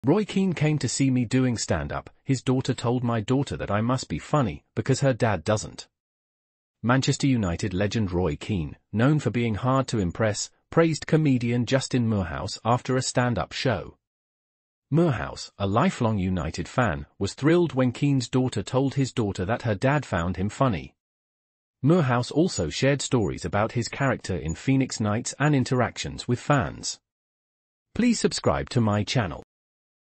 Roy Keane came to see me doing stand-up. His daughter told my daughter that I must be funny, because her dad doesn't. Manchester United legend Roy Keane, known for being hard to impress, praised comedian Justin Moorhouse after a stand-up show. Moorhouse, a lifelong United fan, was thrilled when Keane's daughter told his daughter that her dad found him funny. Moorhouse also shared stories about his character in Phoenix Nights and interactions with fans. Please subscribe to my channel.